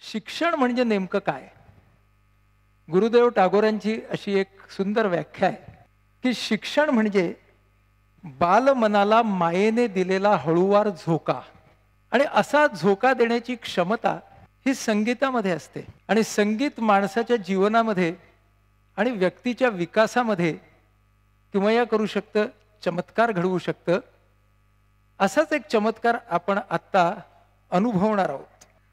शिक्षण म्हणजे नेमकं काय? गुरुदेव टागोरांची अशी एक सुंदर व्याख्या आहे की शिक्षण म्हणजे बालमनाला मायेने दिलेला हळूवार झोका, आणि असा झोका देण्याची क्षमता ही संगीतामध्ये असते. आणि संगीत माणसाच्या जीवनामध्ये आणि व्यक्तीच्या विकासामध्ये किमया करू शकतं, चमत्कार घडवू शकतं. असाच एक चमत्कार आपण आत्ता अनुभवणार आहोत.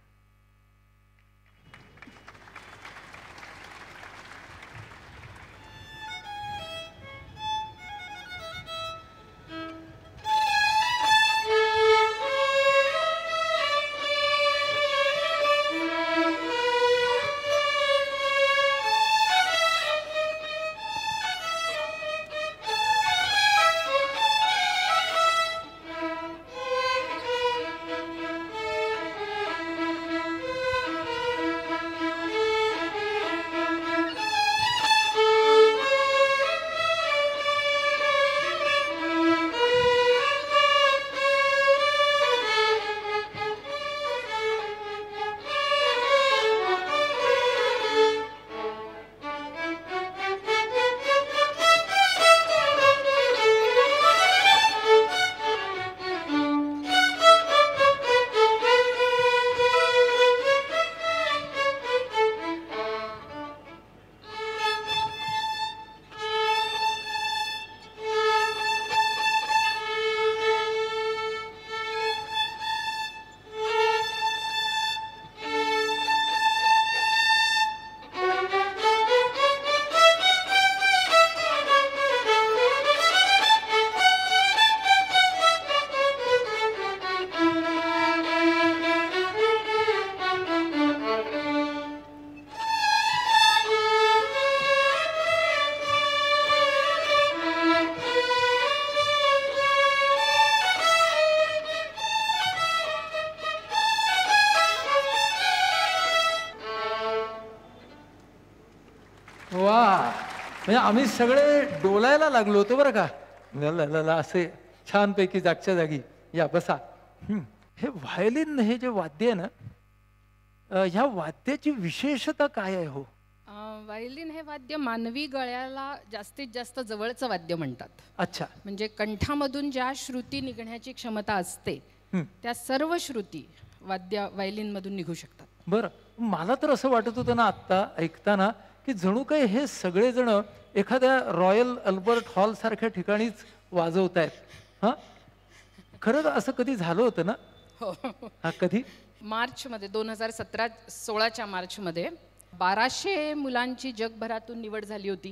म्हणजे आम्ही सगळे डोलायला लागलो होतो बरं का. असे छानपैकी जागच्या जागी या बसा. हे व्हायोलिन हे जे वाद्य आहे ना, ह्या वाद्याची विशेषता काय आहे हो? व्हायोलिन हे वाद्य मानवी गळ्याला जास्तीत जास्त जवळचं वाद्य म्हणतात. अच्छा. म्हणजे कंठामधून ज्या श्रुती निघण्याची क्षमता असते त्या सर्व श्रुती व्हायोलिन मधून निघू शकतात. बरं, मला तर असं वाटत होतं ना आत्ता ऐकताना की जणू काही हे सगळेजण एखाद्या रॉयल अल्बर्ट हॉल सारख्या ठिकाणीच वाजवतायत. हा, खरंच असं कधी झालं होतं ना? हो. हा, कधी? मार्चमध्ये 2016च्या मार्चमध्ये 1200 मुलांची जगभरातून निवड झाली होती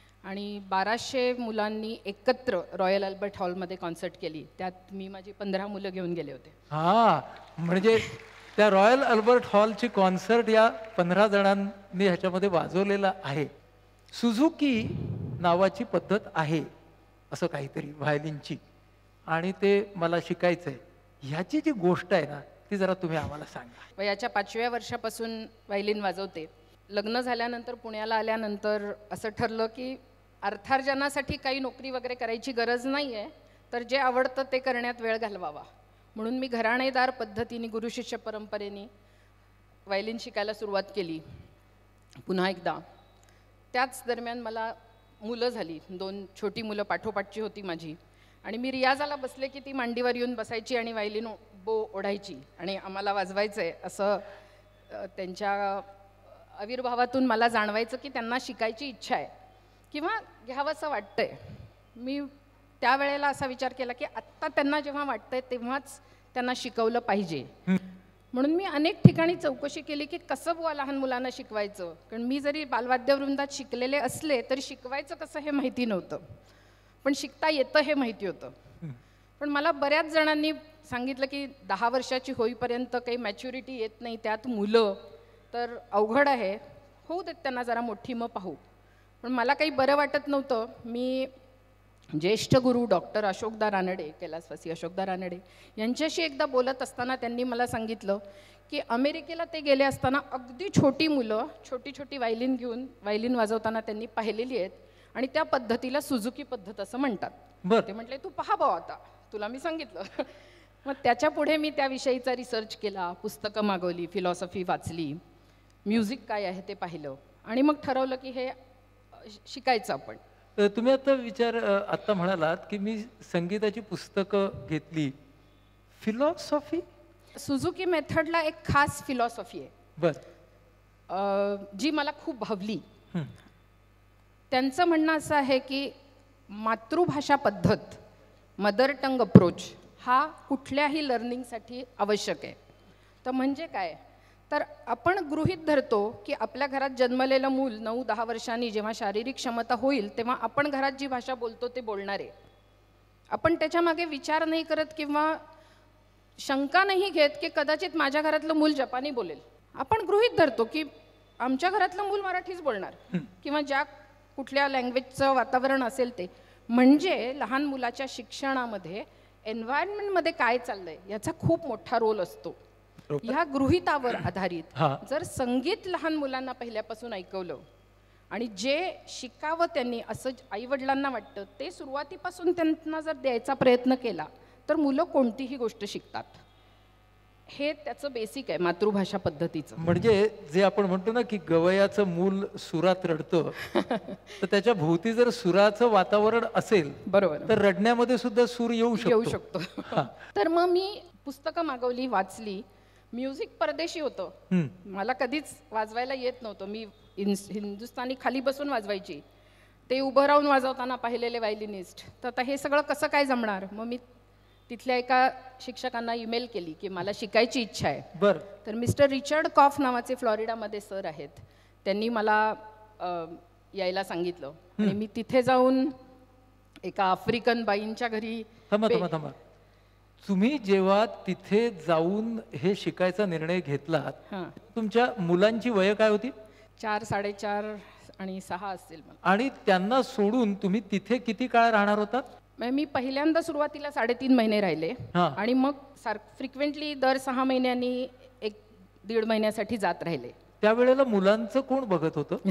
आणि 1200 मुलांनी एकत्र रॉयल अल्बर्ट हॉलमध्ये कॉन्सर्ट केली. त्यात मी माझी 15 मुलं घेऊन गेले होते. हा, म्हणजे त्या रॉयल अल्बर्ट हॉलची कॉन्सर्ट या 15 जणांनी ह्याच्यामध्ये वाजवलेला आहे. सुझुकी नावाची पद्धत आहे असं काहीतरी व्हायोलिनची, आणि ते मला शिकायचं आहे. ह्याची जी गोष्ट आहे ना ती जरा तुम्ही आम्हाला सांगा. वयाच्या 5व्या वर्षापासून व्हायोलिन वाजवते. लग्न झाल्यानंतर पुण्याला आल्यानंतर असं ठरलं की अर्थार्जनासाठी काही नोकरी वगैरे करायची गरज नाही आहे, तर जे आवडतं ते करण्यात वेळ घालवावा. म्हणून मी घराणेदार पद्धतीने गुरुशिष्य परंपरेने व्हायोलिन शिकायला सुरुवात केली. पुन्हा एकदा त्याच दरम्यान मला मुलं झाली. 2 छोटी मुलं पाठोपाठची होती माझी, आणि मी रियाजाला बसले की ती मांडीवर येऊन बसायची आणि व्हायोलिन बो ओढायची आणि आम्हाला वाजवायचं आहे असं त्यांच्या आविर्भावातून मला जाणवायचं की त्यांना शिकायची इच्छा आहे किंवा घ्यावंसं वाटतंय. मी त्यावेळेला असा विचार केला की आत्ता त्यांना जेव्हा वाटतंय तेव्हाच त्यांना शिकवलं पाहिजे. म्हणून मी अनेक ठिकाणी चौकशी केली की कसं बुवा लहान मुलांना शिकवायचं. कारण मी जरी बालवाद्यवृंदात शिकलेले असले तरी शिकवायचं कसं हे माहिती नव्हतं, पण शिकता येतं हे माहिती होतं. पण मला बऱ्याच जणांनी सांगितलं की 10 वर्षाची होईपर्यंत काही मॅच्युरिटी येत नाही, त्यात मुलं तर अवघड आहे, होऊ देत त्यांना जरा मोठी मग पाहू. पण मला काही बरं वाटत नव्हतं. मी ज्येष्ठ गुरु डॉक्टर अशोकदा रानडे, कैलासवासी अशोकदा रानडे यांच्याशी एकदा बोलत असताना त्यांनी मला सांगितलं की अमेरिकेला ते गेले असताना अगदी छोटी मुलं छोटी छोटी व्हायोलिन घेऊन व्हायोलिन वाजवताना त्यांनी पाहिलेली आहेत आणि त्या पद्धतीला सुझुकी पद्धत असं म्हणतात. बरं. ते म्हटले तू पहा भाऊ, आता तुला मी सांगितलं. मग त्याच्या पुढे मी त्याविषयीचा रिसर्च केला, पुस्तकं मागवली, फिलॉसॉफी वाचली, म्युझिक काय आहे ते पाहिलं आणि मग ठरवलं की हे शिकायचं आपण. तुम्ही आता आता म्हणालात की मी संगीताची पुस्तकं घेतली, फिलॉसॉफी. सुझुकी मेथडला एक खास फिलॉसॉफी आहे जी मला खूप भावली. त्यांचं म्हणणं असं आहे की मातृभाषा पद्धत, मदर टंग अप्रोच हा कुठल्याही लर्निंगसाठी आवश्यक आहे. तर म्हणजे काय, तर आपण गृहीत धरतो की आपल्या घरात जन्मलेलं मूल 9-10 वर्षांनी जेव्हा शारीरिक क्षमता होईल तेव्हा आपण घरात जी भाषा बोलतो ते बोलणार आहे. आपण त्याच्यामागे विचार नाही करत किंवा शंका नाही घेत की कदाचित माझ्या घरातलं मूल जपानी बोलेल. आपण गृहीत धरतो की आमच्या घरातलं मूल मराठीच बोलणार किंवा ज्या कुठल्या लँग्वेजचं वातावरण असेल ते. म्हणजे लहान मुलाच्या शिक्षणामध्ये एन्व्हायरमेंटमध्ये काय चाललंय याचा खूप मोठा रोल असतो. ह्या गृहीतावर आधारित जर संगीत लहान मुलांना पहिल्यापासून ऐकवलं आणि जे शिकावं त्यांनी असं आईवडिलांना वाटतं ते सुरुवातीपासून त्यांना जर द्यायचा प्रयत्न केला तर मुलं कोणतीही गोष्ट शिकतात. हे त्याचं बेसिक आहे मातृभाषा पद्धतीचं. म्हणजे जे आपण म्हणतो ना की गवयाचं मूल सुरात रडतं, तर त्याच्या भोवती जर सुराचं वातावरण असेल बरोबर तर रडण्यामध्ये सुद्धा सूर येऊ शकतो. तर मग मी पुस्तकं मागवली, वाचली. म्युझिक परदेशी होतं, मला कधीच वाजवायला येत नव्हतं. मी हिंदुस्थानी खाली बसून वाजवायची, ते उभं राहून वाजवताना पाहिलेले व्हायलिनिस्ट. तर आता हे सगळं कसं काय जमणार. मग मी तिथल्या एका शिक्षकांना ईमेल केली की मला शिकायची इच्छा आहे. बरं. तर मिस्टर रिचर्ड कॉफ नावाचे फ्लॉरिडामध्ये सर आहेत, त्यांनी मला यायला सांगितलं आणि मी तिथे जाऊन एका आफ्रिकन बाईंच्या घरी. थांबा, तुम्ही जेव्हा तिथे जाऊन हे शिकायचा निर्णय घेतलात, तुमच्या मुलांची वय काय होती? 4, 4.5 आणि 6 असतील मला. आणि त्यांना सोडून तुम्ही तिथे किती काळ राहणार होतात? मी पहिल्यांदा सुरुवातीला 3.5 महिने राहिले आणि मग फ्रिक्वेंटली दर 6 महिन्यांनी 1-1.5 महिन्यासाठी जात राहिले. त्यावेळेला मुलांचं कोण बघत होतं?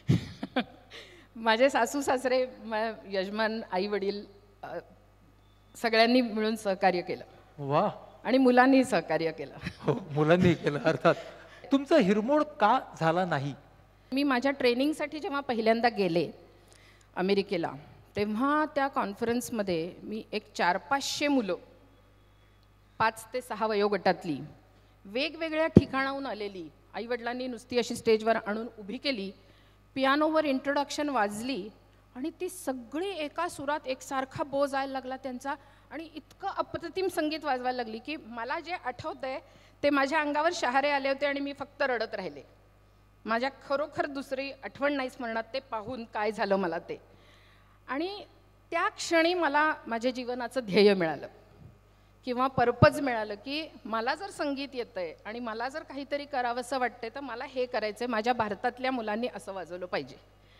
माझे सासू सासरे, यजमान, आई वडील सगळ्यांनी मिळून सहकार्य केलं. वा. आणि मुलांनी सहकार्य केलं. हो, मुलांनी केलं. अर्थात. तुमचा हिरमोड का झाला नाही? मी माझ्या ट्रेनिंगसाठी जेव्हा पहिल्यांदा गेले अमेरिकेला तेव्हा त्या कॉन्फरन्समध्ये मी एक 400-500 मुलं 5 ते 6 वयोगटातली वेगवेगळ्या ठिकाणाहून आलेली आईवडिलांनी नुसती अशी स्टेजवर आणून उभी केली, पियानोवर इंट्रोडक्शन वाजली आणि ती सगळी एका सुरात एकसारखा बो जायला लागला त्यांचा आणि इतकं अप्रतिम संगीत वाजवायला लागली की मला जे आठवतंय ते माझ्या अंगावर शहारे आले होते आणि मी फक्त रडत राहिले. माझ्या खरोखर दुसरी आठवण नाही स्मरणात ते पाहून काय झालं मला ते. आणि त्या क्षणी मला माझ्या जीवनाचं ध्येय मिळालं किंवा पर्पज मिळालं की मला जर संगीत येतंय आणि मला जर काहीतरी करावंसं वाटतंय तर मला हे करायचंय. माझ्या भारतातल्या मुलांनी असं वाजवलं पाहिजे.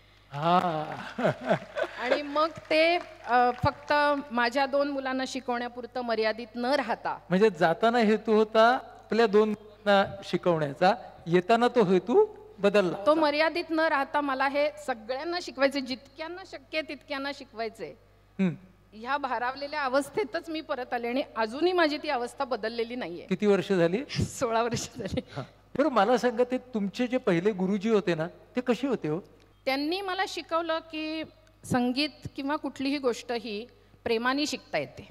आणि मग ते फक्त माझ्या 2 मुलांना शिकवण्यापुरतं मर्यादित न राहता, म्हणजे जाताना हेतू होता आपल्या 2 शिकवण्याचा, येताना तो हेतू बदलला. तो मर्यादित न राहता मला हे सगळ्यांना शिकवायचे, जितक्यांना शक्य तितक्यांना शिकवायचे. ह्या भारावलेल्या अवस्थेतच मी परत आले आणि अजूनही माझी ती अवस्था बदललेली नाहीये. किती वर्ष झाली? 16 वर्ष झाली. बरं, मला सांगा, ते तुमचे जे पहिले गुरुजी होते ना, ते कसे होते हो? त्यांनी मला शिकवलं की संगीत किंवा कुठलीही गोष्ट ही प्रेमाने शिकता येते.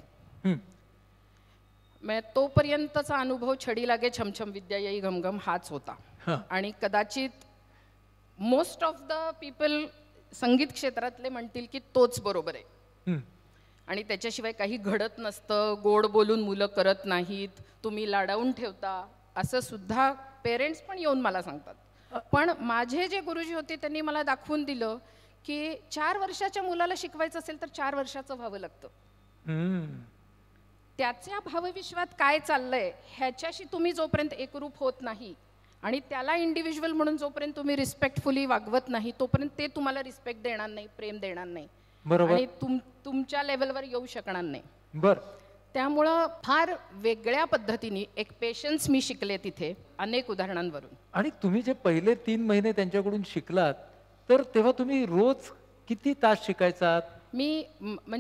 तोपर्यंतचा अनुभव छडी लागे छमछम विद्या येई घमघम हाच होता. आणि कदाचित मोस्ट ऑफ द पीपल संगीत क्षेत्रातले म्हणतील की तोच बरोबर आहे आणि त्याच्याशिवाय काही घडत नसतं, गोड बोलून मुलं करत नाहीत, तुम्ही लाडावून ठेवता, असं सुद्धा पेरेंट्स पण येऊन मला सांगतात. पण माझे जे गुरुजी होते त्यांनी मला दाखवून दिलं की 4 वर्षाच्या मुलाला शिकवायचं असेल तर 4 वर्षाचं व्हावं लागतं. त्याच्या भावविश्वात काय चाललंय ह्याच्याशी तुम्ही जोपर्यंत एकरूप होत नाही आणि त्याला इंडिव्हिज्युअल म्हणून जोपर्यंत तुम्ही रिस्पेक्टफुली वागवत नाही तोपर्यंत ते तुम्हाला रिस्पेक्ट देणार नाही, प्रेम देणार नाही. बरोबर. आणि तुमच्या लेवलवर येऊ शकणार नाही. बरं. त्यामुळं फार वेगळ्या पद्धतीने एक पेशन्स मी शिकले तिथे अनेक उदाहरणांवरून. आणि तुम्ही जे पहिले 3 महिने त्यांच्याकडून शिकलात तर तेव्हा तुम्ही रोज किती तास शिकायचात? मी म्हणजे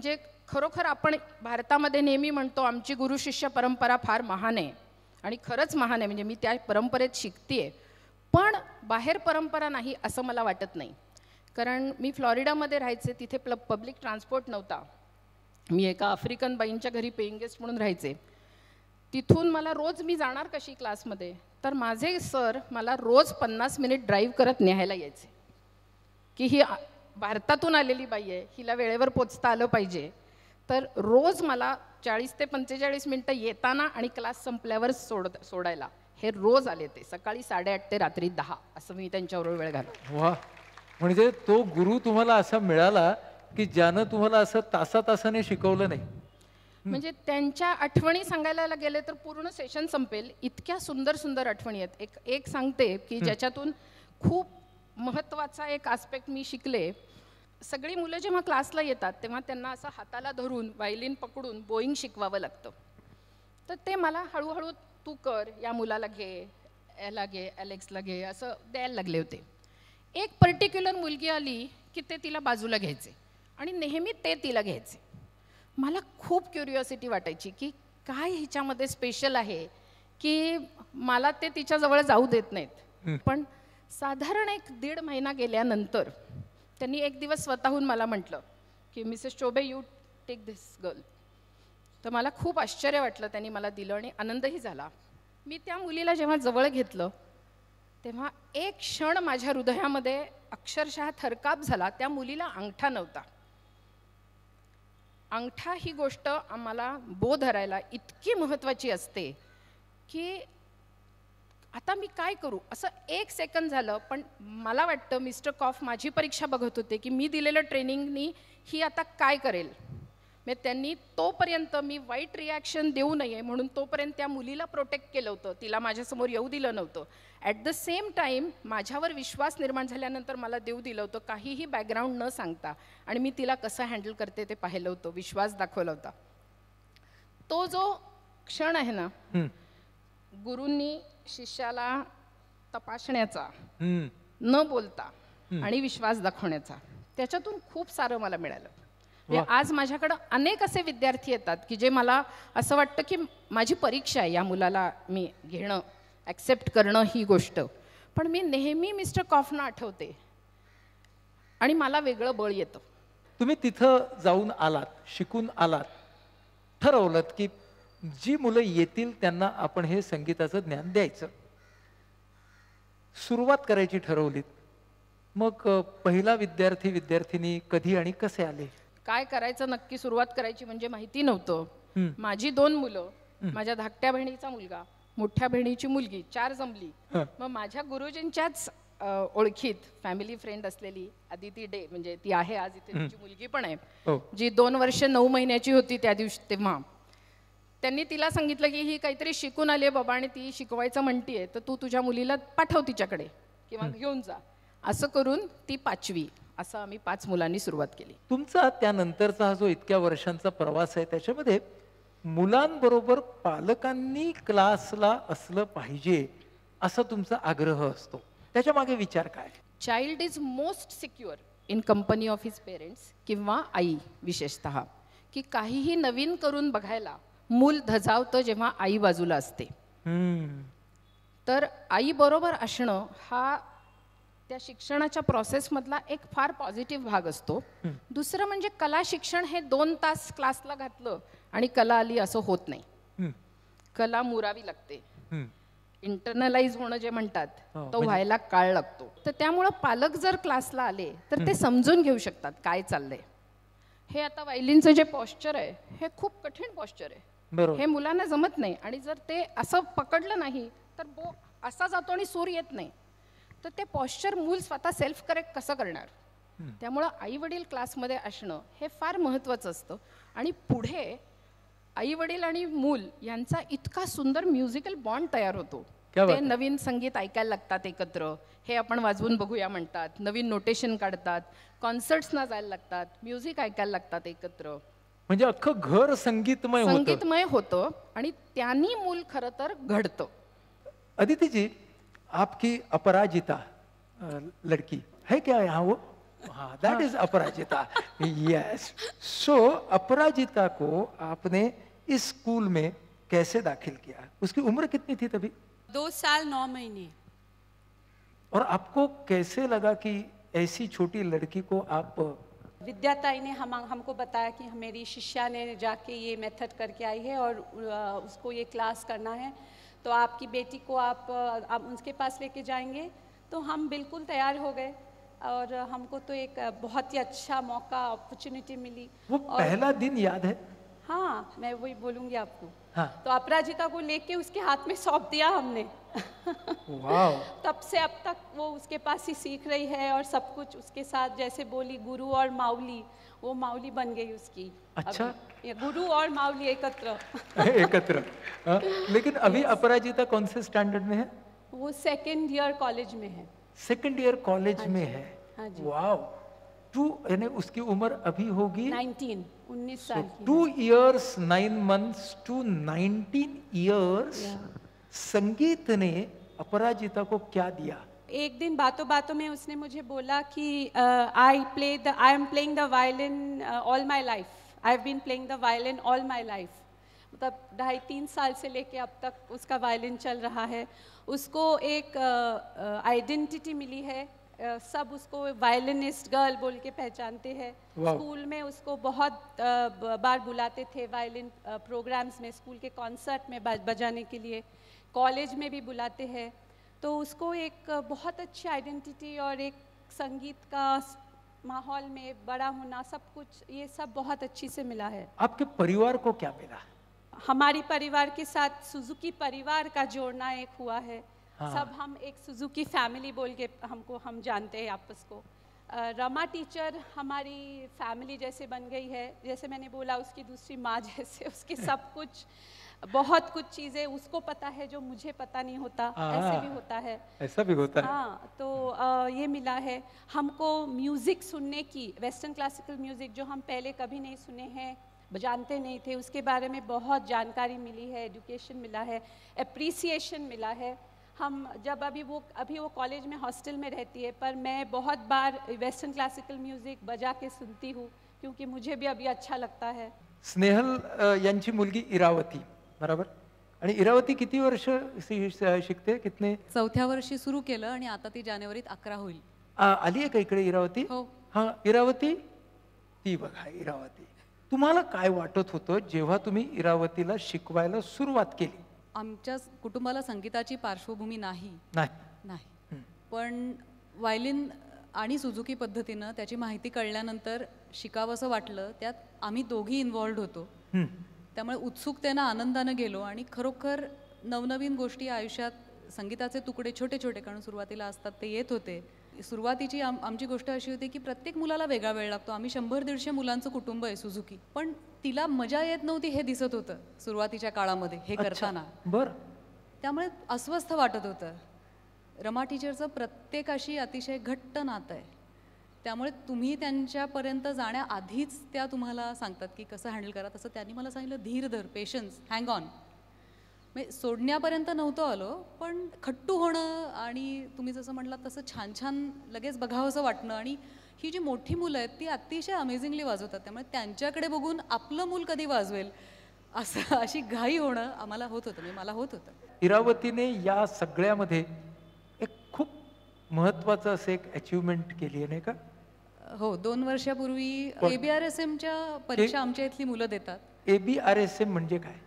खरोखर आपण भारतामध्ये नेहमी म्हणतो आमची गुरु शिष्य परंपरा फार महान आहे, आणि खरंच महान आहे, म्हणजे मी त्या परंपरेत शिकतेय. पण बाहेर परंपरा नाही असं मला वाटत नाही. कारण मी फ्लॉरिडामध्ये राहायचे, तिथे पब्लिक ट्रान्सपोर्ट नव्हता. मी एका आफ्रिकन बाईंच्या घरी पेईंग गेस्ट म्हणून राहायचे. तिथून मला रोज, मी जाणार कशी क्लासमध्ये, तर माझे सर मला रोज 50 मिनिट ड्राईव्ह करत न्यायला यायचे की ही भारतातून आलेली बाई आहे, हिला वेळेवर पोचता आलं पाहिजे. तर रोज मला 40 ते 45 मिनटं येताना आणि क्लास संपल्यावर सोडायला, हे रोज आले. ते सकाळी 8:30 ते रात्री 10 असं मी त्यांच्याबरोबर वेळ घालवला. वा, म्हणजे तो गुरु तुम्हाला असा मिळाला की ज्यानं तुम्हाला असं तासाने शिकवलं नाही. म्हणजे त्यांच्या आठवणी सांगायला गेले तर पूर्ण सेशन संपेल, इतक्या सुंदर सुंदर आठवणी आहेत. एक सांगते की ज्याच्यातून खूप महत्त्वाचा एक आस्पेक्ट मी शिकले. सगळी मुलं जेव्हा क्लासला येतात तेव्हा त्यांना असं हाताला धरून वायलिन पकडून बोईंग शिकवावं लागतं. तर ते मला हळूहळू तू कर, या मुलाला घे, याला घे, ॲलेक्सला घे, असं द्यायला लागले होते. एक पर्टिक्युलर मुलगी आली की ते तिला बाजूला घ्यायचे आणि नेहमी ते तिला घ्यायचे. मला खूप क्युरिओसिटी वाटायची की काय हिच्यामध्ये स्पेशल आहे की मला ते तिच्याजवळ जाऊ देत नाहीत. पण साधारण 1-1.5 महिना गेल्यानंतर त्यांनी एक दिवस स्वतःहून मला म्हटलं की Mrs Chaubey, you take this girl. तर मला खूप आश्चर्य वाटलं, त्यांनी मला दिलं आणि आनंदही झाला. मी त्या मुलीला जेव्हा जवळ घेतलं तेव्हा एक क्षण माझ्या हृदयामध्ये अक्षरशः थरकाप झाला. त्या मुलीला अंगठा नव्हता. अंगठा ही गोष्ट आम्हाला बोध धरायला इतकी महत्त्वाची असते की आता मी काय करू, असं 1 सेकंद झालं. पण मला वाटतं मिस्टर कॉफ माझी परीक्षा बघत होते की मी दिलेलं ट्रेनिंगनी ही आता काय करेल. म्हणजे त्यांनी तोपर्यंत मी वाईट रिॲक्शन देऊ नये म्हणून तोपर्यंत त्या मुलीला प्रोटेक्ट केलं होतं, तिला माझ्यासमोर येऊ दिलं नव्हतं. ॲट द सेम टाईम माझ्यावर विश्वास निर्माण झाल्यानंतर मला देऊ दिलं होतं, काहीही बॅकग्राऊंड न सांगता, आणि मी तिला कसं हँडल करते ते पाहिलं होतं, विश्वास दाखवला होता. तो जो क्षण आहे ना, गुरूंनी शिष्याला तपासण्याचा, न बोलता आणि विश्वास दाखवण्याचा, त्याच्यातून खूप सारं मला मिळालं. आज माझ्याकडं अनेक असे विद्यार्थी येतात की जे मला असं वाटतं की माझी परीक्षा आहे, या मुलाला मी घेणं, ॲक्सेप्ट करणं ही गोष्ट. पण मी नेहमी मिस्टर कॉफना आठवते आणि मला वेगळं बळ येतं. तुम्ही तिथं जाऊन आलात, शिकून आलात, ठरवलं की जी मुलं येतील त्यांना आपण हे संगीताचं ज्ञान द्यायचं, सुरुवात करायची ठरवलीत. मग पहिला विद्यार्थी विद्यार्थिनी कधी आणि कसे आले? काय करायचं नक्की सुरुवात करायची म्हणजे माहिती नव्हतं. माझी 2 मुलं, माझ्या धाकट्या बहिणीचा मुलगा, मोठ्या बहिणीची मुलगी, 4 जमली. मग माझ्या गुरुजींच्याच ओळखीत फॅमिली फ्रेंड असलेली अदिती डे, म्हणजे ती आहे आज इथे, तिची मुलगी पण आहे, जी 2 वर्ष 9 महिन्याची होती त्या दिवशी. तेव्हा त्यांनी तिला सांगितलं की ही काहीतरी शिकून आली आहे बाबा आणि ती शिकवायचं म्हणतीये, तर तू तुझ्या मुलीला पाठव तिच्याकडे किंवा घेऊन जा. असं करून ती 5वी, असं आम्ही 5 मुलांनी सुरुवात केली. तुमचा त्यानंतरचा हा जो इतक्या वर्षांचा प्रवास आहे त्याच्यामध्ये मुलांबरोबर पालकांनी क्लासला असलं पाहिजे असा तुमचा आग्रह असतो, त्याच्या मागे विचार काय? Child is most secure in company of his parents, किंवा आई विशेषतः, की काहीही नवीन करून बघायला मूल धजावतं जेव्हा आई बाजूला असते. तर आई बरोबर असणं हा त्या शिक्षणाच्या प्रोसेसमधला एक फार पॉझिटिव्ह भाग असतो. दुसरं म्हणजे कला शिक्षण हे 2 तास क्लासला घातलं आणि कला आली असं होत नाही. कला मुरावी लागते, इंटरनलाइज होणं जे म्हणतात तो व्हायला काळ लागतो. तर त्यामुळं पालक जर क्लासला आले तर ते समजून घेऊ शकतात काय चाललंय. हे आता वायलिनचं जे पॉस्चर आहे हे खूप कठीण पॉस्चर आहे, हे मुलांना जमत नाही, आणि जर ते असं पकडलं नाही तर बो असा जातो आणि सूर येत नाही. तर ते पॉस्चर मूल स्वतः सेल्फ करेक्ट कसं करणार. त्यामुळं आई वडील क्लासमध्ये असणं हे फार महत्त्वाचं असतं. आणि पुढे आई वडील आणि मूल यांचा इतका सुंदर म्युझिकल बॉन्ड तयार होतो. ते नवीन संगीत ऐकायला लागतात एकत्र, हे आपण वाजवून बघूया म्हणतात, नवीन नोटेशन काढतात, कॉन्सर्ट्सना जायला लागतात, म्युझिक ऐकायला लागतात एकत्र. म्हणजे अख्खं घर संगीतमय होतं आणि त्यांनी मूल खरं तर घडतं. अदिति जी, आपकी अपराजिता लड़की है क्या यहाँ? वो हाँ, that is Aparajita. Yes. So Aparajita को आपने इस स्कूल में कैसे दाखिल किया? उसकी उम्र कितनी थी तभी? 2 साल 9 महीने. और आपको कैसे लगा कि ऐसी छोटी लड़की को आप? विद्याताई ने हमको बताया कि मेरी शिष्या ने जाके ये मेथड करके आई है और उसको ये क्लास करना है, तो आपकी बेटी को आप उनके पास लेके जाएंगे. तो हम बिल्कुल तैयार हो गए और हमको तो एक बहुत ही अच्छा मौका, अपॉर्चुनिटी मिली. वो पहला दिन याद है? हाँ, मैं वही बोलूँगी आपको. हाँ. तो अपराजिता को लेके उसके हाथ में सौंप दिया हमने. वाओ. तब से अब तक वो उसके पास ही सीख रही है और सब कुछ उसके साथ, जैसे बोली गुरु और माउली, वो माउली बन गई उसकी. अच्छा. ये गुरु और माउली एकत्र. एकत्र. लेकिन अभी अपराजिता कौन से स्टैंडर्ड में है? वो 2nd ईयर कॉलेज में है. 2nd ईयर कॉलेज में है. हाँ जी. वाओ. यानी उसकी उम्र अभी होगी 19 साल की. 2 years 9 months to 19 years. संगीत ने अपराजिता को क्या दिया? एक दिन बातों बातों में उसने मुझे बोला कि I am playing the violin all my life. I have been playing the violin all my life. मतलब 2.5-3 साल से लेके अब तक उसका वायलिन चल रहा है. उसको एक आइडेंटिटी मिली है. सब उसको वायलिनिस्ट गर्ल बोल के पहचानते हैं. स्कूल में उसको बहुत बार बुलाते थे वायलिन प्रोग्राम्स में, स्कूल के कॉन्सर्ट में बजाने के लिए. कॉलेज में भी बुलाते हैं. तो उसको एक बहुत अच्छी आइडेंटिटी और एक संगीत का माहौल में बड़ा होना, सब कुछ ये सब बहुत अच्छी से मिला है. आपके परिवार को क्या मिला? हमारी परिवार के साथ सुजुकी परिवार का जोड़ना एक हुआ है. हाँ. सब हम एक सुजुकी फैमिली बोल के हम जानते हैं आपस को. रमा टीचर हमारी फैमिली जैसे बन गई है. जैसे मैंने बोला, उसकी दूसरी माँ जैसे. उसके सब कुछ, बहुत कुछ चीज़ें उसको पता है जो मुझे पता नहीं होता. ऐसे भी होता है. ऐसा भी होता है. हाँ. तो ये मिला है हमको म्यूज़िक सुनने की. वेस्टर्न क्लासिकल म्यूज़िक जो हम पहले कभी नहीं सुने हैं, जानते नहीं थे, उसके बारे में बहुत जानकारी मिली है. एजुकेशन मिला है, एप्रिसिएशन मिला है. हम जब अभी वो कॉलेज में हॉस्टल में रहती है, पर मैं बहुत बार वेस्टर्न क्लासिकल म्यूजिक बजा के सुनती हूँ क्योंकि मुझे भी अभी अच्छा लगता है. स्नेहल यांची मुलगी इरावती, बरोबर? आणि इरावती किती वर्ष शिकते? कितने? 4थ्या वर्षी सुरू केलं आणि आता ती जानेवारीत 11 होईल. आली आहे का इकडे इरावती? हो. हाँ, इरावती. ती बघा इरावती. तुम्हाला काय वाटत होतं जेव्हा तुम्ही इरावतीला शिकवायला सुरुवात केली? आमच्या कुटुंबाला संगीताची पार्श्वभूमी नाही. नाही. पण वायलिन आणि सुझुकी पद्धतीनं त्याची माहिती कळल्यानंतर शिकावंसं वाटलं. त्यात आम्ही दोघी इन्व्हॉल्ड होतो. त्यामुळे उत्सुकतेनं आनंदानं गेलो आणि खरोखर नवनवीन गोष्टी आयुष्यात संगीताचे तुकडे छोटे छोटे, कारण सुरुवातीला असतात ते येत होते. सुरुवातीची आमची गोष्ट अशी होती की प्रत्येक मुलाला वेगळा वेळ लागतो. आम्ही 100-150 मुलांचं कुटुंब आहे सुझुकी. पण तिला मजा येत नव्हती हे दिसत होतं सुरुवातीच्या काळामध्ये हे करताना. बरं. त्यामुळे अस्वस्थ वाटत होतं. रमा टीचरचं प्रत्येकाशी अतिशय घट्ट नातं आहे. त्यामुळे तुम्ही त्यांच्यापर्यंत जाण्याआधीच त्या तुम्हाला सांगतात की कसं हँडल करा. तसं त्यांनी मला सांगितलं, धीर धर, पेशन्स, हँग ऑन. म्हणजे सोडण्यापर्यंत नव्हतं आलो, पण खट्टू होणं आणि तुम्ही जसं म्हटलात तसं छान छान लगेच बघावंसं वाटणं. आणि ही जी मोठी मुलं आहेत ती अतिशय अमेझिंगली वाजवतात. त्यामुळे त्यांच्याकडे बघून आपलं मूल कधी वाजवेल असं अशी घाई होणं आम्हाला होत होतं. म्हणजे मला होत होतं. इरावतीने या सगळ्यामध्ये एक खूप महत्वाचं असं एक अचिव्हमेंट केली आहे, नाही का? हो. 2 वर्षापूर्वी ABRSMच्या परीक्षा आमच्या इथली मुलं देतात. ABRSM म्हणजे काय?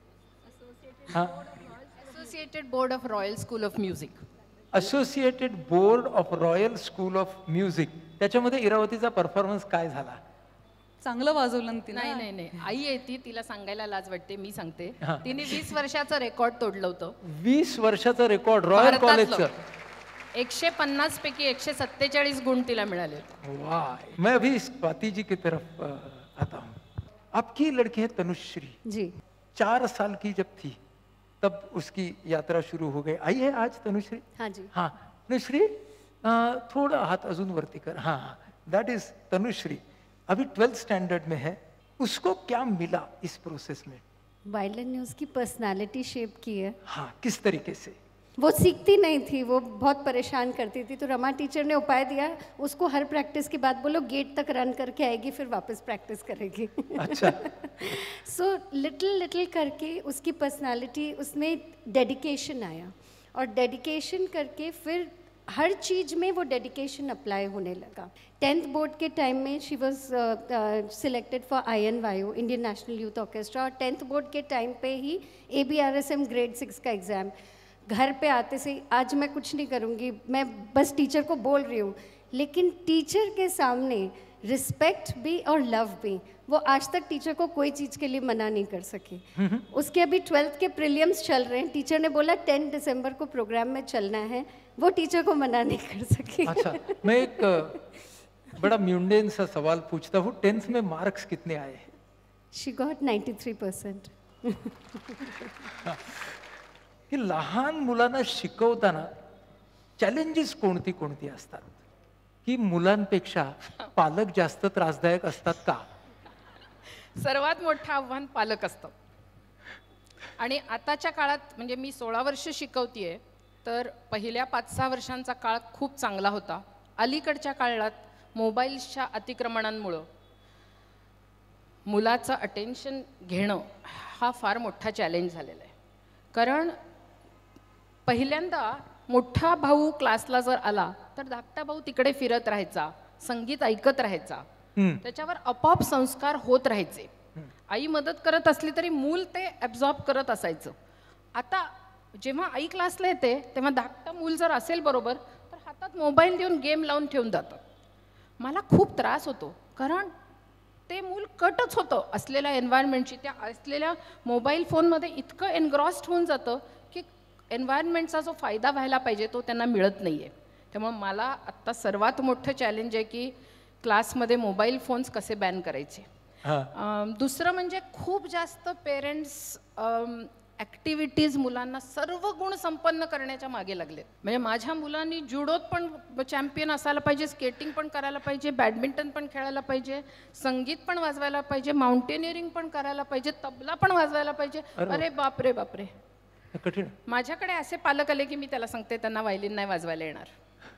Associated Board of Royal School of Music. Associated Board of Royal School of Music. त्याच्यामध्ये इरावतीचा परफॉर्मन्स काय झाला? चांगलं वाजवलं तिने. नाही, आई आहे ती, तिला सांगायला लाज वाटते, मी सांगते. तिने 20 वर्षाचं रेकॉर्ड तोडलं होतं. 20 वर्षाचं रेकॉर्ड रॉयल कॉलेजचं. 150 पैकी 147 गुण तिला मिळाले. वाह. मैं अभी स्वाति जी की तरफ आता हूँ. आपकी लड़की है तनुश्री जी. 4 साल की जब थी तब उसकी यात्रा शुरू हो गई. आई है आज तनुश्री? हाँ जी. हाँ तनुश्री, थोड़ा हाथ अजून वरती कर. हाँ, दैट इज तनुश्री. अभी 12th स्टैंडर्ड में है. उसको क्या मिला इस प्रोसेस में? वायलिन ने उसकी पर्सनालिटी शेप की है. हाँ, किस तरीके से? वो सीखती नहीं थी, वो बहुत परेशान करती थी। तो रमा टीचर ने उपाय दिया, उसको हर प्रैक्टिस के बाद बोलो गेट तक रन करके आएगी, फिर वापस प्रैक्टिस करेगी। अच्छा। सो लिटिल लिटिल करके उसकी पर्सनालिटी, उसमें डेडिकेशन आया, और डेडिकेशन करके फिर हर चीज़ में वो डेडिकेशन अप्लाई होने लगा। 10th बोर्ड के टाइम में she was selected for INYO, Indian National Youth Orchestra, और 10th बोर्ड के टाइम पे ही ABRSM ग्रेड 6 का एग्ज़ाम। घर पे आते से आज मैं कुछ नहीं करूँगी, मैं बस टीचर को बोल रही हूँ, लेकिन टीचर के सामने रिस्पेक्ट भी और लव भी, वो आज तक टीचर को कोई चीज़ के लिए मना नहीं कर सकी। उसके अभी 12th के प्रीलिम्स चल रहे हैं, टीचर ने बोला 10 दिसंबर को प्रोग्राम में चलना है, वो टीचर को मना नहीं कर सकी। अच्छा, मैं एक बड़ा म्यूंडेन सा सवाल पूछता हूँ, 10th में मार्क्स कितने आए? She got 93%. की लहान मुलांना शिकवताना चॅलेंजेस कोणती कोणती असतात, की मुलांपेक्षा पालक जास्त त्रासदायक असतात का? सर्वात मोठं आव्हान पालक असतं. आणि आताच्या काळात म्हणजे मी 16 वर्ष शिकवतीये, तर पहिल्या 5-6 वर्षांचा काळ खूप चांगला होता. अलीकडच्या काळात मोबाईल्सच्या अतिक्रमणांमुळं मुलाचं अटेन्शन घेणं हा फार मोठा चॅलेंज झालेला आहे. कारण पहिल्यांदा मोठा भाऊ क्लासला जर आला तर धाकटा भाऊ तिकडे फिरत राहायचा, संगीत ऐकत राहायचा, त्याच्यावर आपोआप संस्कार होत राहायचे. आई मदत करत असली तरी मूल ते ॲब्झॉर्ब करत असायचं. आता जेव्हा आई क्लासला येते तेव्हा धाकटा मूल जर असेल बरोबर तर हातात मोबाईल देऊन गेम लावून ठेवून जातं. मला खूप त्रास होतो, कारण ते मूल कटच होतं असलेल्या एन्व्हायरमेंटची, त्या असलेल्या मोबाईल फोनमध्ये इतकं एनग्रॉस्ड होऊन जातं की एन्व्हायरमेंटचा जो फायदा व्हायला पाहिजे तो त्यांना मिळत नाही आहे. त्यामुळे मला आत्ता सर्वात मोठं चॅलेंज आहे की क्लासमध्ये मोबाईल फोन्स कसे बॅन करायचे. दुसरं म्हणजे खूप जास्त पेरेंट्स ॲक्टिव्हिटीज मुलांना सर्व गुण संपन्न करण्याच्या मागे लागलेत. म्हणजे माझ्या मुलांनी जुडोत पण चॅम्पियन असायला पाहिजे, स्केटिंग पण करायला पाहिजे, बॅडमिंटन पण खेळायला पाहिजे, संगीत पण वाजवायला पाहिजे, माउंटेनिअरिंग पण करायला पाहिजे, तबला पण वाजवायला पाहिजे. अरे बापरे बापरे, कठीण. माझ्याकडे असे पालक आले की मी त्याला सांगते त्यांना व्हायलिन नाही वाजवायला येणार.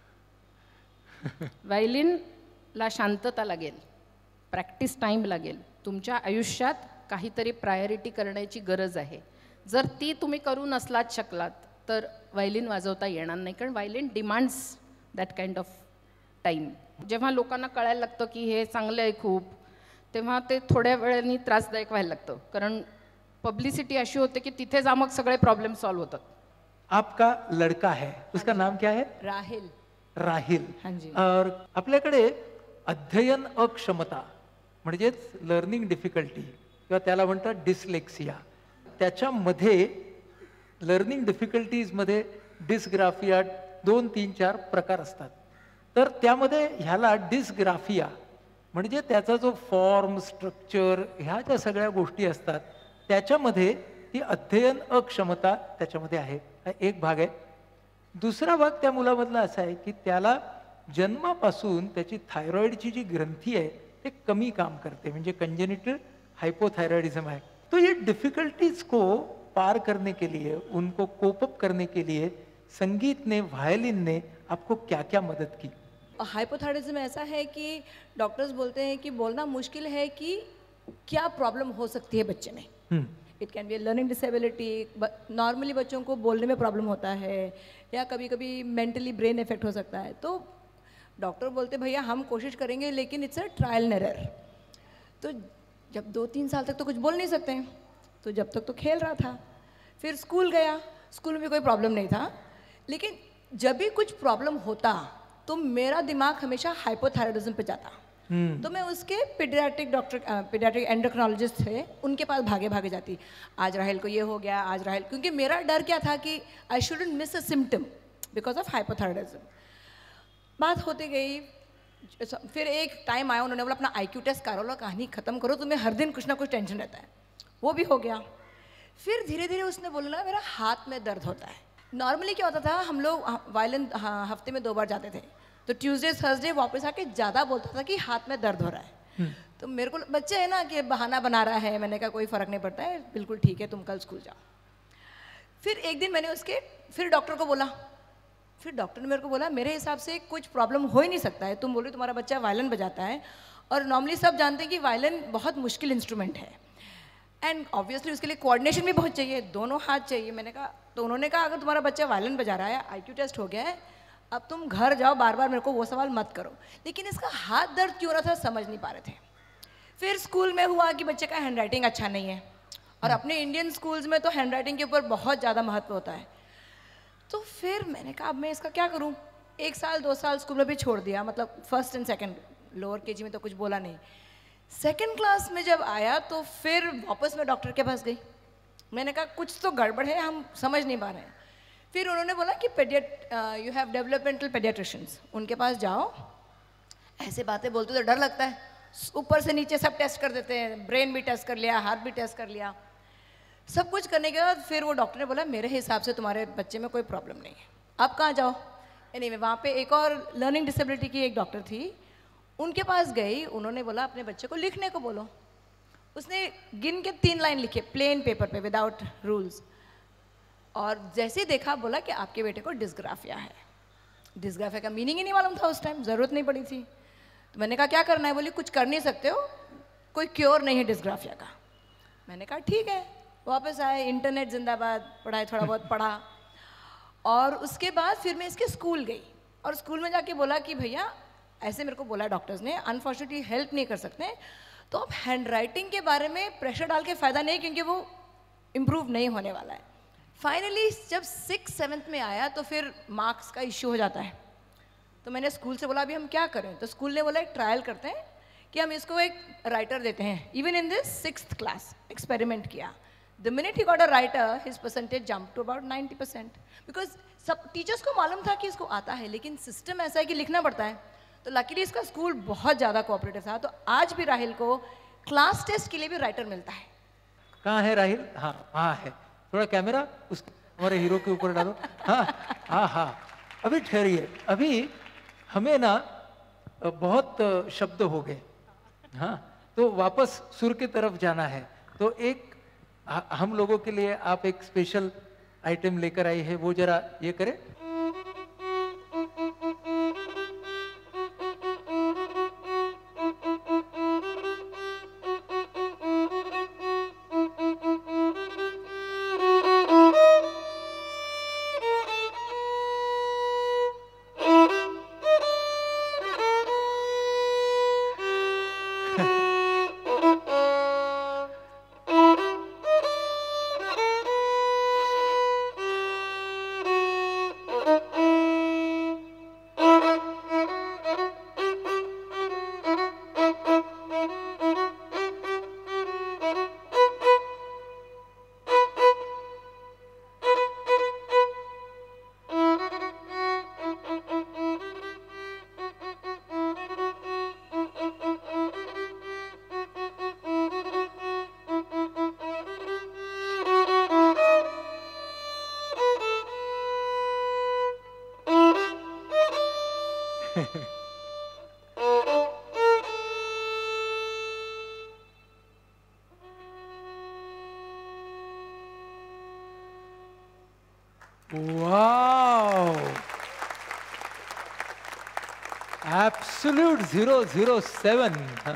व्हायलिनला शांतता लागेल, प्रॅक्टिस टाईम लागेल, तुमच्या आयुष्यात काहीतरी प्रायोरिटी करण्याची गरज आहे. जर ती तुम्ही करू नसलात शकलात तर व्हायलिन वाजवता येणार नाही, कारण violin demands that kind of time. जेव्हा लोकांना कळायला लागतं की हे चांगलं आहे खूप, तेव्हा ते थोड्या वेळाने त्रासदायक व्हायला लागतं, कारण पब्लिसिटी अशी होते की तिथे जा मग सगळे प्रॉब्लेम सॉल्व होतात. आपका लड़का है, उसका नाम क्या है? राहिल. राहिल. हाँ जी. और आपल्याकडे अध्ययन अक्षमता म्हणजेच लर्निंग डिफिकल्टी किंवा त्याला म्हणतात डिस्लेक्सिया, त्याच्यामध्ये लर्निंग डिफिकल्टीजमध्ये डिस्ग्राफिया 2-3-4 प्रकार असतात. तर त्यामध्ये ह्याला डिस्ग्राफिया म्हणजे त्याचा जो फॉर्म, स्ट्रक्चर, ह्या ज्या सगळ्या गोष्टी असतात त्याच्यामध्ये ती अध्ययन अक्षमता त्याच्यामध्ये आहे. हा एक भाग आहे. दुसरा भाग त्या मुलामधला असा आहे की त्याला जन्मापासून त्याची थायरॉइडची जी ग्रंथी आहे ते कमी काम करते, म्हणजे कंजेनिटल हाइपोथायरॉइडिज्म है. तो ये डिफिकल्टीज को पार करने के लिए, उनको कोप अप करने के लिए संगीत ने, वायलिन ने आपको क्या क्या मदद की? हाइपोथायरॉइडिज्म ऐसा है कि डॉक्टर्स बोलते हैं कि बोलना मुश्किल है कि क्या प्रॉब्लम हो सकती है बच्चे में. It can be a learning disability. Normally बच्चों को बोलने में प्रॉब्लम होता है या कभी कभी मेंटली ब्रेन इफेक्ट हो सकता है. तो डॉक्टर बोलते भैया हम कोशिश करेंगे, लेकिन it's a trial and error. तो जब 2-3 साल तक तो कुछ बोल नहीं सकते हैं, तो जब तक तो खेल रहा था. फिर स्कूल गया, स्कूल में कोई प्रॉब्लम नहीं था, लेकिन जब भी कुछ प्रॉब्लम होता तो मेरा दिमाग हमेशा हाइपोथायरॉइडिज्म पे जाता. तो मैं उसके पीडियाट्रिक एंडोक्रिनोलॉजिस्ट थे, उनके पास भागे भागे जाती. आज राहिल को ये हो गया, आज राहिल, क्योंकि मेरा डर क्या था कि I shouldn't miss a symptom because of hypothyroidism. बात होती गई, फिर एक टाइम आया, उन्होंने बोला अपना IQ टेस्ट करो, लो कहानी ख़त्म करो, तुम्हें हर दिन कुछ ना कुछ टेंशन रहता है. वो भी हो गया. फिर धीरे धीरे उसने बोला ना मेरा हाथ में दर्द होता है. नॉर्मली क्या होता था, हम लोग वायलिन हफ्ते में 2 बार जाते थे, तो ट्यूसडे थर्सडे वापस आके ज़्यादा बोलता था कि हाथ में दर्द हो रहा है. तो मेरे को बच्चे है ना कि बहाना बना रहा है, मैंने कहा कोई फ़र्क नहीं पड़ता है, बिल्कुल ठीक है, तुम कल स्कूल जाओ. फिर एक दिन मैंने फिर डॉक्टर को बोला, फिर डॉक्टर ने मेरे को बोला मेरे हिसाब से कुछ प्रॉब्लम हो ही नहीं सकता है, तुम बोलो तुम्हारा बच्चा वायलिन बजाता है और नॉर्मली सब जानते हैं कि वायलिन बहुत मुश्किल इंस्ट्रूमेंट है एंड ऑब्वियसली उसके लिए कोऑर्डिनेशन भी बहुत चाहिए, दोनों हाथ चाहिए। मैंने कहा, तो उन्होंने कहा अगर तुम्हारा बच्चा वायलिन बजा रहा है, IQ टेस्ट हो गया है, अब तुम घर जाओ, बार बार मेरे को वो सवाल मत करो। लेकिन इसका हाथ दर्द क्यों रहा था समझ नहीं पा रहे थे। फिर स्कूल में हुआ कि बच्चे का हैंड राइटिंग अच्छा नहीं है और अपने इंडियन स्कूल्स में तो हैंड राइटिंग के ऊपर बहुत ज़्यादा महत्व होता है। तो फिर मैंने कहा अब मैं इसका क्या करूं। 1 साल 2 साल स्कूल में भी छोड़ दिया, मतलब first and second, lower KG में तो कुछ बोला नहीं। सेकंड क्लास में जब आया तो फिर वापस मैं डॉक्टर के पास गई। मैंने कहा कुछ तो गड़बड़ है, हम समझ नहीं पा रहे हैं। फिर उन्होंने बोला कि यू हैव डेवलपमेंटल पेडियाट्रिशियंस, उनके पास जाओ। ऐसे बातें बोलते तो डर लगता है, ऊपर से नीचे सब टेस्ट कर देते हैं, ब्रेन भी टेस्ट कर लिया, हार्ट भी टेस्ट कर लिया, सब कुछ करने के बाद फिर वो डॉक्टर ने बोला मेरे हिसाब से तुम्हारे बच्चे में कोई प्रॉब्लम नहीं है, आप कहाँ जाओ। एनीवे वहाँ पे एक और लर्निंग डिसेबिलिटी की एक डॉक्टर थी, उनके पास गई। उन्होंने बोला अपने बच्चे को लिखने को बोलो। उसने गिन के 3 लाइन लिखे प्लेन पेपर पे विदाउट रूल्स, और जैसे ही देखा बोला कि आपके बेटे को डिस्ग्राफिया है। डिस्ग्राफिया का मीनिंग ही नहीं मालूम था उस टाइम, ज़रूरत नहीं पड़ी थी। तो मैंने कहा क्या करना है, बोली कुछ कर नहीं सकते हो, कोई क्योर नहीं है डिस्ग्राफिया का। मैंने कहा ठीक है। वापस आए, इंटरनेट जिंदाबाद, पढ़ाई थोड़ा बहुत पढ़ा, और उसके बाद फिर मैं इसके स्कूल गई और स्कूल में जाके बोला कि भैया ऐसे मेरे को बोला डॉक्टर्स ने, अनफॉर्चुनेटली हेल्प नहीं कर सकते, तो अब हैंड राइटिंग के बारे में प्रेशर डाल के फ़ायदा नहीं, क्योंकि वो इम्प्रूव नहीं होने वाला है। फाइनली जब 6th 7th में आया तो फिर मार्क्स का इश्यू हो जाता है। तो मैंने स्कूल से बोला अभी हम क्या करें, तो स्कूल ने बोला एक ट्रायल करते हैं कि हम इसको एक राइटर देते हैं। Even in this 6th class experiment किया। द मिनट ही got a writer his percentage jump to about 90%, because सब टीचर्स को मालूम था कि इसको आता है, लेकिन सिस्टम ऐसा है कि लिखना पड़ता है। तो लकीली इसका स्कूल बहुत ज़्यादा कोऑपरेटिव था, तो आज भी राहिल को क्लास टेस्ट के लिए भी राइटर मिलता है। कहाँ है राहिल? हाँ हाँ है, थोड़ा कैमरा उस हमारे हीरो के ऊपर डालो। हाँ हाँ हाँ, अभी ठहरिए, अभी हमें ना बहुत शब्द हो गए, हाँ, तो वापस सुर की तरफ जाना है। तो एक हम लोगों के लिए आप एक स्पेशल आइटम लेकर आई है, वो जरा ये करें। Wow, absolute 007।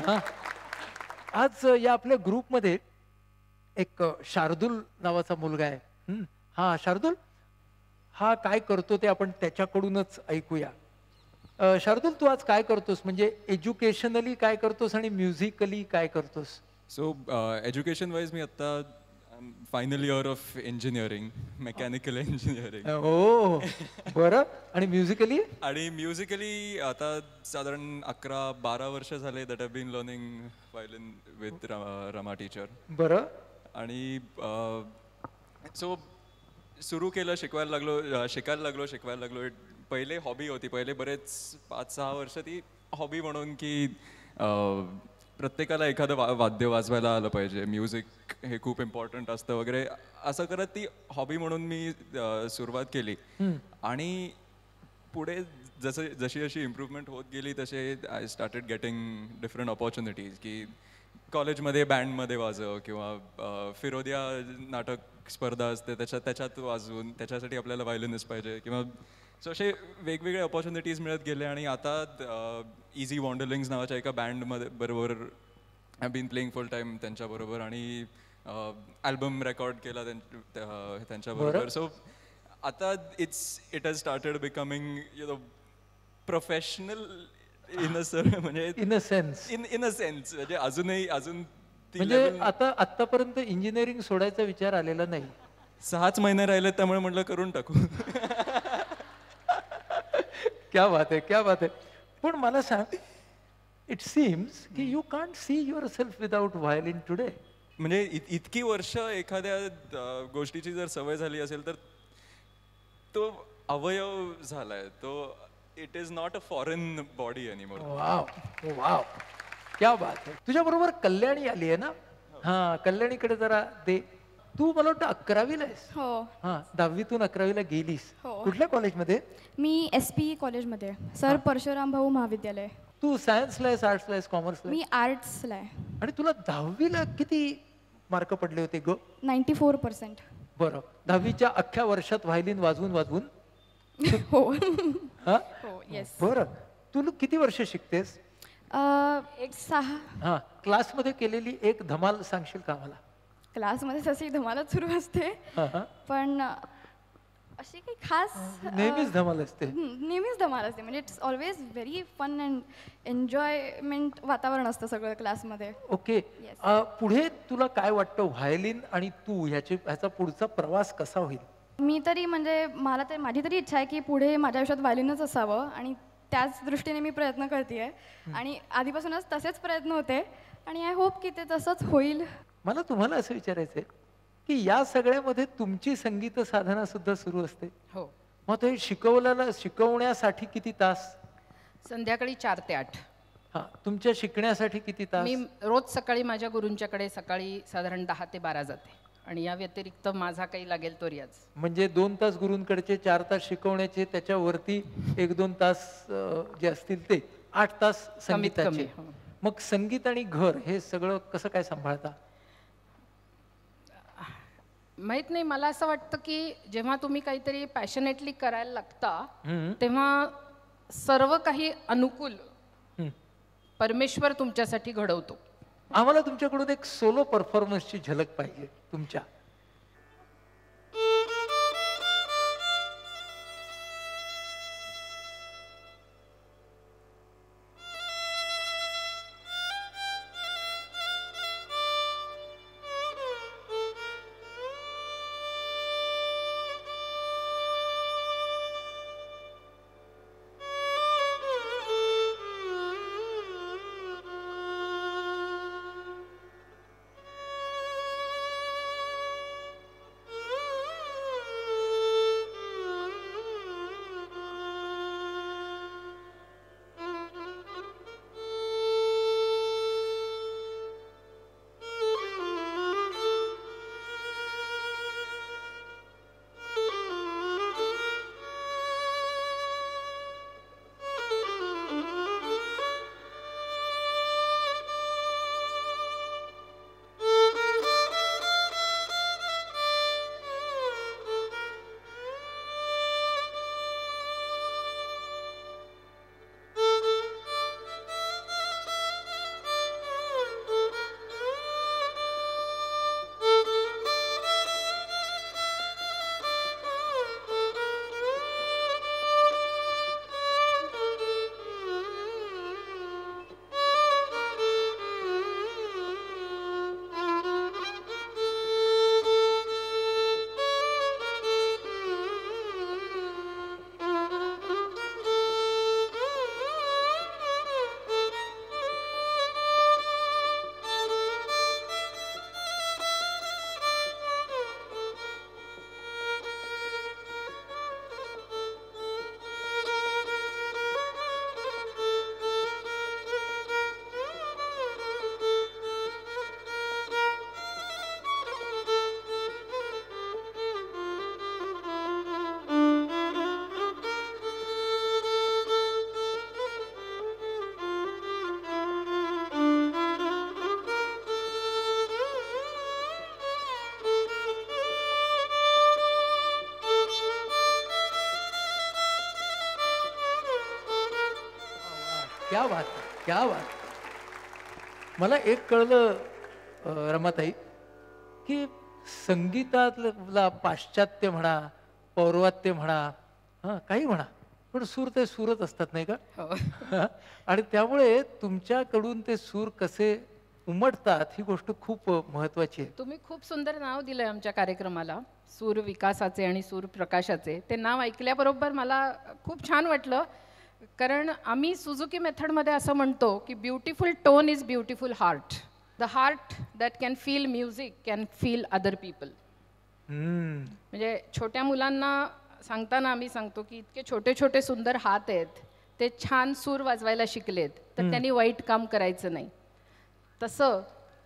आज या आपल्या ग्रुपमध्ये एक शार्दूल नावाचा मुलगा आहे। हा शार्दूल, हा काय करतो ते आपण त्याच्याकडूनच ऐकूया। शार्दूल, तू आज काय करतोस, म्हणजे एज्युकेशनली काय करतोस आणि म्युझिकली काय करतोस? सो एज्युकेशन वाईज मी आता final year of engineering, mechanical engineering. ओ बरं, आणि म्युझिकली? आणि म्युझिकली आता साधारण 11-12 वर्ष झाले that have been learning violin with Rama teacher. बरं, आणि सो सुरू केलं, शिकवायला लागलो। पहिले हॉबी होती, पहिले बरेच 5-6 वर्ष ती हॉबी म्हणून की प्रत्येकाला एखादं वाद्य वाजवायला आलं पाहिजे, म्युझिक हे खूप इम्पॉर्टंट असतं वगैरे, असं करत ती हॉबी म्हणून मी सुरुवात केली। आणि पुढे जशी इम्प्रूव्हमेंट होत गेली तसे I started getting different opportunities, की कॉलेजमध्ये बँडमध्ये वाजव किंवा फिरोदिया नाटक स्पर्धा असते त्याच्यात वाजवून त्याच्यासाठी आपल्याला व्हायोलिनिस्ट पाहिजे किंवा सो असे वेगवेगळे अपॉर्च्युनिटीज मिळत गेले आणि आता इझी वॉन्डरलिंग्स नावाच्या एका बँडमध्ये बरोबर I been playing full time त्यांच्याबरोबर आणि अल्बम रेकॉर्ड केला त्यांच्याबरोबर. सो आता it has started becoming professional म्हणजे in a sense in a sense म्हणजे अजून म्हणजे आता आतापर्यंत इंजिनिअरिंग सोडायचा विचार आलेला नाही. 6च महिने राहिले त्यामुळे म्हटलं करून टाकू. क्या बात आहे, क्या बात आहे. पण मला सांग, इट सीम्स की you can't see yourself without violin today. म्हणजे इतकी वर्ष एखाद्या गोष्टीची जर सवय झाली असेल तर तो अवयव झालाय तो. It is not a foreign body anymore. Wow wow, क्या बात आहे. तुझ्या बरोबर कल्याणी आली आहे ना? हा, कल्याणीकडे जरा दे. तू मला वाटतं 11वीला आहेस. हो. हा, 10वीतून 11वीला गेलीस. कुठल्या कॉलेजमध्ये? मी SP कॉलेजमध्ये, सर परशुराम भाऊ महाविद्यालय. तू सायन्सला आहेस, आर्ट्सला आहेस, कॉमर्सला? मी आर्ट्सला आहे. आणि तुला 10वीला किती मार्क पडले होते ग? 94%. बरं, 10वीच्या अख्ख्या वर्षात व्हायोलिन वाजवून वाजवून? हो. हा, हो, येस. बरं. तू किती वर्ष शिकतेस? एक 6. हा, क्लासमध्ये केलेली एक धमाल सांगशील का मला? क्लासमध्ये तशी धमालच सुरू असते, पण अशी काही खास नेहमीच धमाल असते. नेहमीच धमाल असते. म्हणजे it's always very fun and enjoyment वातावरण असतं सगळं क्लासमध्ये. ओके. पुढे तुला काय वाटतं, व्हायोलिन आणि तू ह्याचा पुढचा प्रवास कसा होईल? मी तरी म्हणजे माझी तरी इच्छा आहे की पुढे माझ्या आयुष्यात व्हायोलिनच असावं आणि त्याच दृष्टीने मी प्रयत्न करते आणि आधीपासूनच तसेच प्रयत्न होते आणि आय होप की ते तसंच होईल. मला तुम्हाला असं विचारायचं आहे की या सगळ्यामध्ये तुमची संगीत साधना सुद्धा सुरू असते. हो. मग ते शिकवण्यासाठी किती तास? संध्याकाळी 4 ते 8. हा, तुमच्या शिकण्यासाठी किती तास? मी रोज सकाळी माझ्या गुरूंच्याकडे सकाळी साधारण 10 ते 12 जाते आणि या व्यतिरिक्त माझा काही लागेल तो रियाज. म्हणजे 2 तास गुरूंकडचे, 4 तास शिकवण्याचे, त्याच्यावरती 1-2 तास जे असतील ते 8 तास संगीताचे. मग संगीत आणि घर हे सगळं कसं काय सांभाळता? माहित नाही, मला असं वाटतं की जेव्हा तुम्ही काहीतरी पॅशनेटली करायला लागता तेव्हा सर्व काही अनुकूल परमेश्वर तुमच्यासाठी घडवतो. आम्हाला तुमच्याकडून एक सोलो परफॉर्मन्सची झलक पाहिजे तुमच्या. क्या बात आहे, क्या बात. मला एक कळलं रमाताई, की संगीतातला पाश्चात्य म्हणा, पौर्वात्य म्हणा, हां काही म्हणा, पण सूर ते सूरच असतात नाही का? हो. आणि त्यामुळे तुमच्याकडून ते सूर कसे उमटतात ही गोष्ट खूप महत्वाची आहे. तुम्ही खूप सुंदर नाव दिलंय आमच्या कार्यक्रमाला, सूर विकासाचे आणि सूर प्रकाशाचे. ते नाव ऐकल्याबरोबर मला खूप छान वाटलं, कारण आम्ही सुझुकी मेथडमध्ये असं म्हणतो की beautiful tone is beautiful heart. The heart that can feel music can feel other people. म्हणजे छोट्या मुलांना सांगताना आम्ही सांगतो की इतके छोटे छोटे सुंदर हात आहेत, ते छान सूर वाजवायला शिकलेत तर त्यांनी वाईट काम करायचं नाही. तसं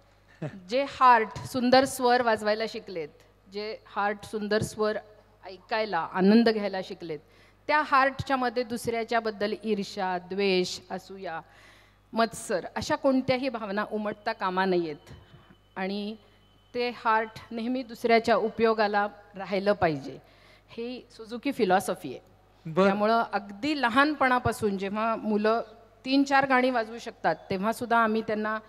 जे हार्ट सुंदर स्वर वाजवायला शिकलेत, जे हार्ट सुंदर स्वर ऐकायला आनंद घ्यायला शिकलेत, त्या हार्टच्या मध्ये दुसऱ्याच्या बद्दल ईर्ष्या, द्वेष, असूया, मत्सर अशा कोणत्याही भावना उमटता कामा नयेत. आणि ते हार्ट नेहमी दुसऱ्याच्या उपयोगाला राहिलं पाहिजे, ही सुझुकी फिलॉसॉफी आहे. त्यामुळं अगदी लहानपणापासून जेव्हा मुलं 3-4 गाणी वाजवू शकतात तेव्हा सुद्धा आम्ही त्यांना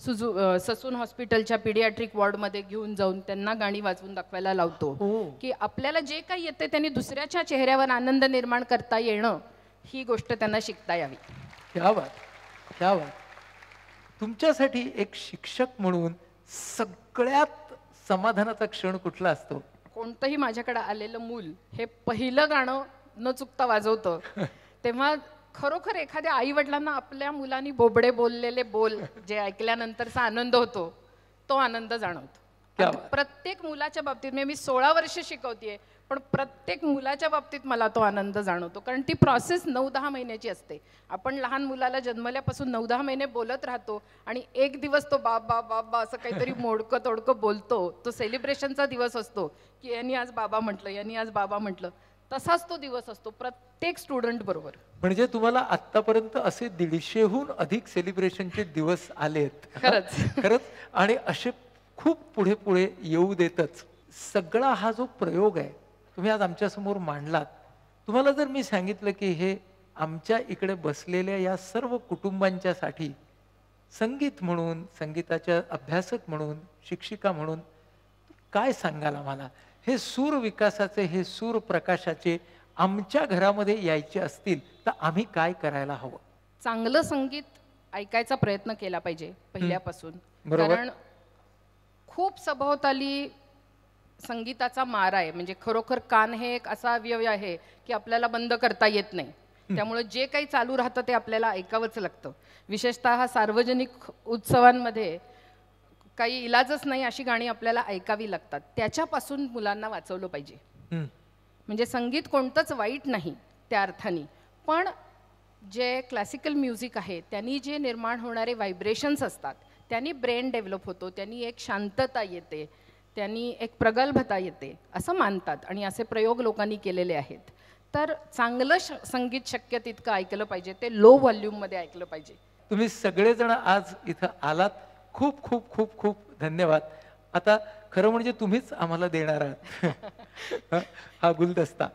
ससून हॉस्पिटलच्या पिडियाट्रिक वॉर्डमध्ये घेऊन जाऊन त्यांना गाणी वाजवून दाखवायला लावतो, की आपल्याला जे काही येते त्यांनी दुसऱ्याच्या चेहऱ्यावर आनंद निर्माण करता येणं ही गोष्ट त्यांना शिकता यावी. क्या बात, क्या बात. तुमच्यासाठी एक शिक्षक म्हणून सगळ्यात समाधानाचा क्षण कुठला असतो? कोणतंही माझ्याकडे आलेलं मूल हे पहिलं गाणं न चुकता वाजवतं तेव्हा खरोखर एखाद्या आई वडिलांना आपल्या मुलांनी बोबडे बोललेले बोल जे ऐकल्यानंतरचा आनंद होतो तो आनंद जाणवतो. प्रत्येक मुलाच्या बाबतीत मी 16 वर्ष शिकवतेय, पण प्रत्येक मुलाच्या बाबतीत मला तो आनंद जाणवतो, कारण ती प्रोसेस 9-10 महिन्याची असते. आपण लहान मुलाला जन्मल्यापासून 9-10 महिने बोलत राहतो आणि एक दिवस तो बाबा बाबा असं काहीतरी मोडकं तोडकं बोलतो. तो सेलिब्रेशनचा दिवस असतो की यांनी आज बाबा म्हटलं, यांनी आज बाबा म्हटलं. तसाच तो दिवस असतो प्रत्येक स्टुडंट बरोबर. म्हणजे तुम्हाला आतापर्यंत असे 150हून अधिक सेलिब्रेशनचे दिवस आलेत. खरंच खरंच. आणि असे खूप पुढे पुढे येऊ देतच. सगळा हा जो प्रयोग आहे तुम्ही आज आमच्यासमोर मांडलात, तुम्हाला जर मी सांगितलं की हे आमच्या इकडे बसलेल्या या सर्व कुटुंबांच्यासाठी संगीत म्हणून, संगीताच्या अभ्यासक म्हणून, शिक्षिका म्हणून काय सांगाल आम्हाला? हे सूर विकासाचे, हे सूर प्रकाशाचे आमच्या घरामध्ये यायचे असतील तर आम्ही काय करायला हवं? चांगलं संगीत ऐकायचा प्रयत्न केला पाहिजे पहिल्यापासून. बरोबर. कारण खूप सभोवताली संगीताचा मारा आहे. म्हणजे खरोखर कान हे एक असा अवयव आहे की आपल्याला बंद करता येत नाही. त्यामुळे जे काही चालू राहतं ते आपल्याला ऐकावंच लागतं. विशेषतः सार्वजनिक उत्सवांमध्ये काही इलाजच नाही अशी गाणी आपल्याला ऐकावी लागतात. त्याच्यापासून मुलांना वाचवलं पाहिजे. म्हणजे संगीत कोणतंच वाईट नाही त्या अर्थाने, पण जे क्लासिकल म्युझिक आहे त्यांनी जे निर्माण होणारे व्हायब्रेशन्स असतात त्यांनी ब्रेन डेव्हलप होतो, त्यांनी एक शांतता येते, त्यांनी एक प्रगल्भता येते असं मानतात. आणि असे प्रयोग लोकांनी केलेले आहेत. तर चांगलं संगीत शक्य तितकं ऐकलं पाहिजे, ते लो व्हॉल्यूममध्ये ऐकलं पाहिजे. तुम्ही सगळेजण आज इथं आलात, खूप खूप खूप खूप धन्यवाद. आता खरं म्हणजे तुम्हीच आम्हाला देणार आहात हा गुलदस्ता.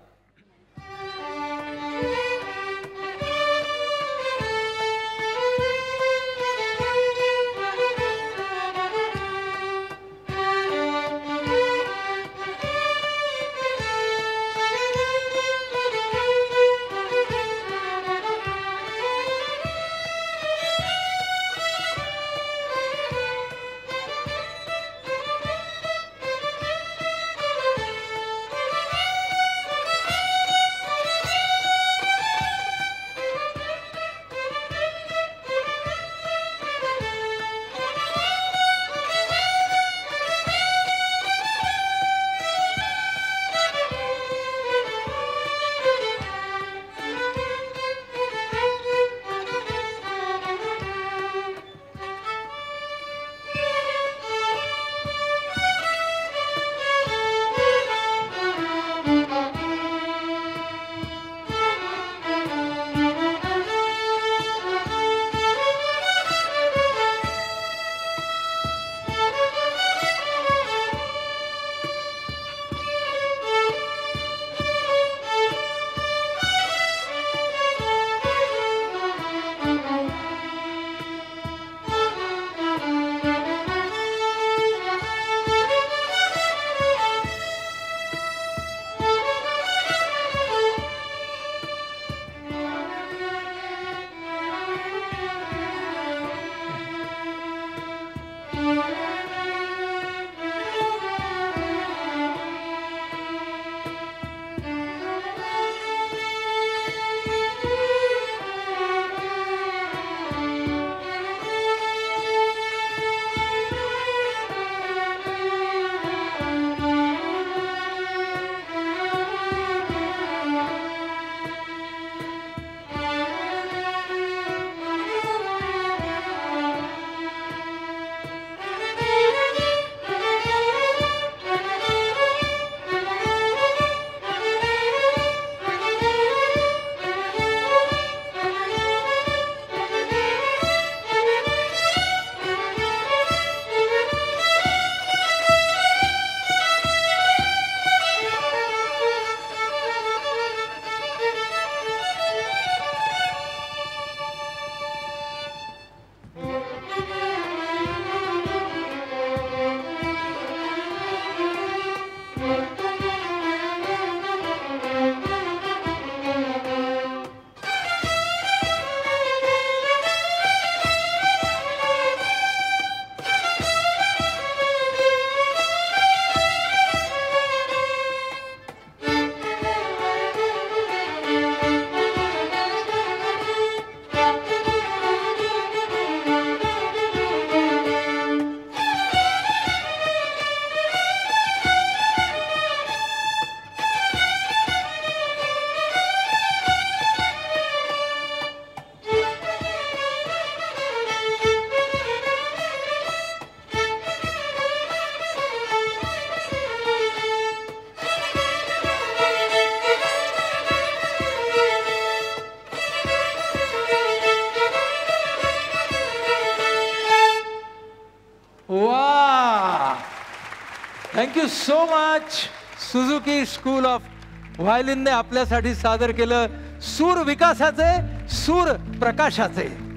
Thank you so much. Suzuki school of व्हायलिनने आपल्यासाठी सादर केलं सूर विकासाचे, सूर प्रकाशाचे.